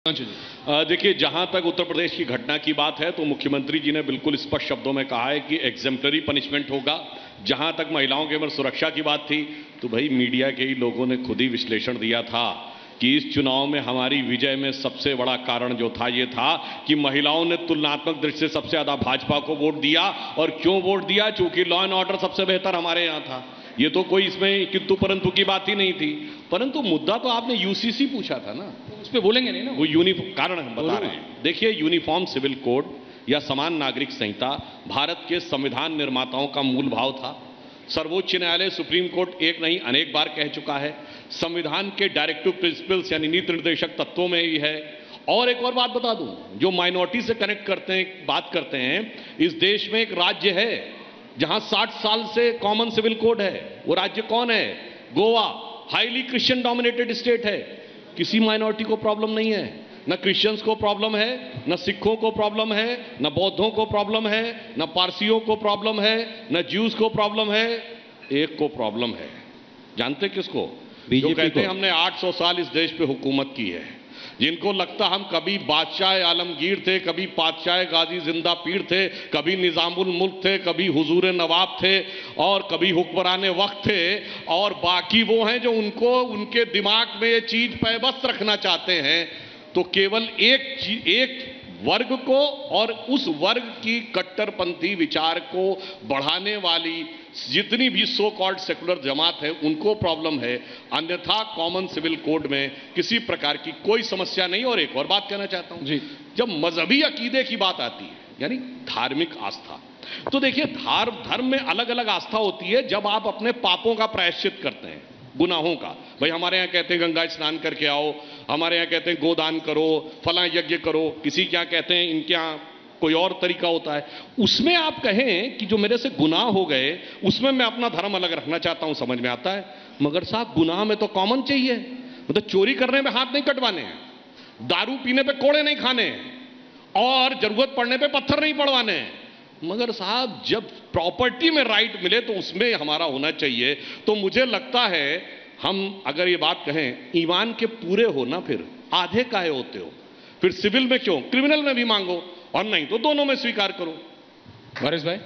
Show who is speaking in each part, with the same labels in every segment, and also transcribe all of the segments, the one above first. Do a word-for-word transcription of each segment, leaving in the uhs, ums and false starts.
Speaker 1: अ, देखिए, जहां तक उत्तर प्रदेश की घटना की बात है तो मुख्यमंत्री जी ने बिल्कुल स्पष्ट शब्दों में कहा है कि एग्जेम्पलरी पनिशमेंट होगा। जहां तक महिलाओं के अंदर सुरक्षा की बात थी तो भाई मीडिया के ही लोगों ने खुद ही विश्लेषण दिया था कि इस चुनाव में हमारी विजय में सबसे बड़ा कारण जो था ये था कि महिलाओं ने तुलनात्मक दृष्टि से सबसे ज्यादा भाजपा को वोट दिया। और क्यों वोट दिया? चूंकि लॉ एंड ऑर्डर सबसे बेहतर हमारे यहां था। ये तो कोई इसमें किंतु परंतु की बात ही नहीं थी। परंतु मुद्दा तो आपने यूसीसी पूछा था ना,
Speaker 2: उस पर बोलेंगे नहीं ना।
Speaker 1: वो यूनिफॉर्म कारण हम बता रहे हैं। देखिए, यूनिफॉर्म सिविल कोड या समान नागरिक संहिता भारत के संविधान निर्माताओं का मूल भाव था। सर्वोच्च न्यायालय, सुप्रीम कोर्ट एक नहीं अनेक बार कह चुका है, संविधान के डायरेक्टिव प्रिंसिपल्स यानी नीति निर्देशक तत्वों में ही है। और एक और बात बता दूं, जो माइनॉरिटी से कनेक्ट करते हैं, बात करते हैं, इस देश में एक राज्य है जहां साठ साल से कॉमन सिविल कोड है। वो राज्य कौन है? Goa. Highly Christian dominated state है। किसी माइनॉरिटी को प्रॉब्लम नहीं है, न क्रिश्चियंस को प्रॉब्लम है, न सिखों को प्रॉब्लम है, न बौद्धों को प्रॉब्लम है, न पारसियों को प्रॉब्लम है, न ज्यूज को प्रॉब्लम है। एक को प्रॉब्लम है, जानते किसको? जो कहते हैं हमने आठ सौ साल इस देश पे हुकूमत की है, जिनको लगता हम कभी बादशाह आलमगीर थे, कभी बादशाह गाजी जिंदा पीर थे, कभी निजामुल मुल्क थे, कभी हुजूर नवाब थे और कभी हुक्मरान वक्त थे। और बाकी वो हैं जो उनको उनके दिमाग में ये चीज पैबस्त रखना चाहते हैं। तो केवल एक एक वर्ग को और उस वर्ग की कट्टरपंथी विचार को बढ़ाने वाली जितनी भी सो कॉल्ड सेकुलर जमात है उनको प्रॉब्लम है। अन्यथा कॉमन सिविल कोड में किसी प्रकार की कोई समस्या नहीं। और एक और बात कहना चाहता हूं जी, जब मजहबी अकीदे की बात आती है यानी धार्मिक आस्था, तो देखिए धर्म धर्म में अलग अलग आस्था होती है। जब आप अपने पापों का प्रायश्चित करते हैं, गुनाहों का, भाई हमारे यहां कहते हैं गंगा स्नान करके आओ, हमारे यहां कहते हैं गोदान करो, फला यज्ञ करो, किसी क्या कहते हैं इनके यहां कोई और तरीका होता है। उसमें आप कहें कि जो मेरे से गुनाह हो गए उसमें मैं अपना धर्म अलग रखना चाहता हूं, समझ में आता है। मगर साहब गुनाह में तो कॉमन चाहिए, मतलब चोरी करने में हाथ नहीं कटवाने हैं, दारू पीने पे कोड़े नहीं खाने हैं और जरूरत पड़ने पे पत्थर नहीं पड़वाने हैं। मगर साहब जब प्रॉपर्टी में राइट मिले तो उसमें हमारा होना चाहिए। तो मुझे लगता है हम अगर ये बात कहें, ईमान के पूरे हो ना, फिर आधे काहे होते हो? फिर सिविल में क्यों, क्रिमिनल में भी मांगो, और नहीं तो दोनों में स्वीकार करो।
Speaker 2: वारिस भाई,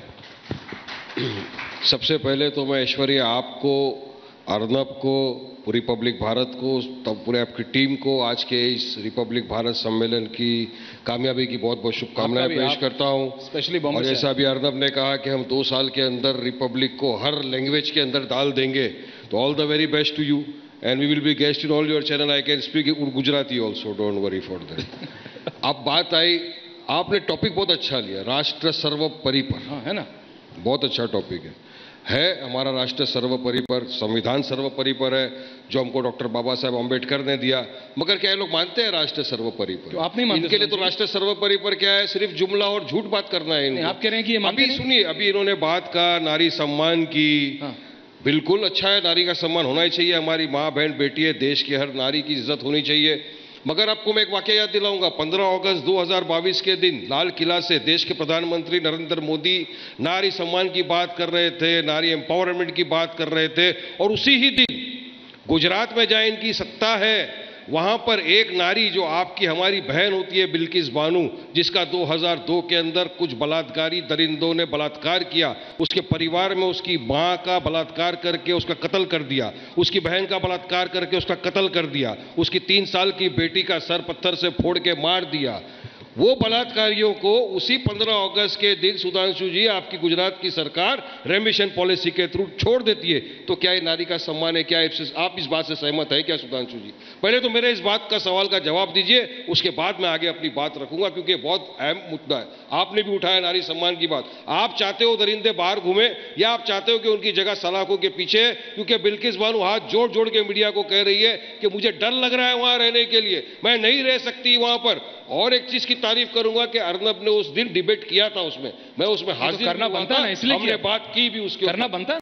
Speaker 3: सबसे पहले तो मैं ऐश्वर्या आपको, अर्नब को, पूरी रिपब्लिक भारत को, तब पूरे आपकी टीम को आज के इस रिपब्लिक भारत सम्मेलन की कामयाबी की बहुत बहुत शुभकामनाएं पेश करता हूं।
Speaker 2: स्पेशली
Speaker 3: और जैसा अभी अर्नब ने कहा कि हम दो साल के अंदर रिपब्लिक को हर लैंग्वेज के अंदर डाल देंगे, तो all the very best to you and we will be guest in all your channel. I can speak Gujarati also, don't worry for that. अब बात आई, आपने टॉपिक बहुत अच्छा लिया, राष्ट्र सर्वोपरि पर।
Speaker 2: हाँ, है ना,
Speaker 3: बहुत अच्छा टॉपिक है है हमारा राष्ट्र सर्वोपरि पर, संविधान सर्वोपरि पर है जो हमको डॉक्टर बाबा साहब अम्बेडकर ने दिया। मगर क्या ये लोग मानते हैं राष्ट्र सर्वोपरि पर?
Speaker 2: तो आप नहीं मानते?
Speaker 3: इनके लिए तो राष्ट्र सर्वोपरि पर क्या है, सिर्फ जुमला और झूठ बात करना है इनको।
Speaker 2: आप कह रहे हैं कि ये
Speaker 3: अभी सुनिए, अभी इन्होंने बात का नारी सम्मान की। हाँ। बिल्कुल अच्छा है, नारी का सम्मान होना ही चाहिए। हमारी माँ बहन बेटी है, देश की हर नारी की इज्जत होनी चाहिए। मगर आपको मैं एक वाकया याद दिलाऊंगा, पंद्रह अगस्त दो हज़ार बाईस के दिन लाल किला से देश के प्रधानमंत्री नरेंद्र मोदी नारी सम्मान की बात कर रहे थे, नारी एम्पावरमेंट की बात कर रहे थे। और उसी ही दिन गुजरात में जहां इनकी सत्ता है वहां पर एक नारी जो आपकी हमारी बहन होती है, बिल्किस बानो, जिसका दो हज़ार दो के अंदर कुछ बलात्कारी दरिंदों ने बलात्कार किया, उसके परिवार में उसकी मां का बलात्कार करके उसका कत्ल कर दिया, उसकी बहन का बलात्कार करके उसका कत्ल कर दिया, उसकी तीन साल की बेटी का सर पत्थर से फोड़ के मार दिया। वो बलात्कारियों को उसी पंद्रह अगस्त के दिन सुधांशु जी, आपकी गुजरात की सरकार रेमिशन पॉलिसी के थ्रू छोड़ देती है। तो क्या ये नारी का सम्मान है? क्या आप इस बात से सहमत है क्या सुधांशु जी? पहले तो मेरे इस बात का सवाल का जवाब दीजिए, उसके बाद मैं आगे अपनी बात रखूंगा, क्योंकि बहुत अहम मुद्दा है। आपने भी उठाया नारी सम्मान की बात। आप चाहते हो दरिंदे बाहर घूमे, या आप चाहते हो कि उनकी जगह सलाखों के पीछे? क्योंकि बिल्किस बानो हाथ जोड़ जोड़ के मीडिया को कह रही है कि मुझे डर लग रहा है वहां रहने के लिए, मैं नहीं रह सकती वहां पर। और एक चीज की तारीफ करूंगा कि अर्नब ने उस दिन डिबेट किया था, उसमें मैं उसमें हाजिर
Speaker 2: करना बनता ना, इसलिए
Speaker 3: हमने बात की भी, उसके
Speaker 2: करना बनता।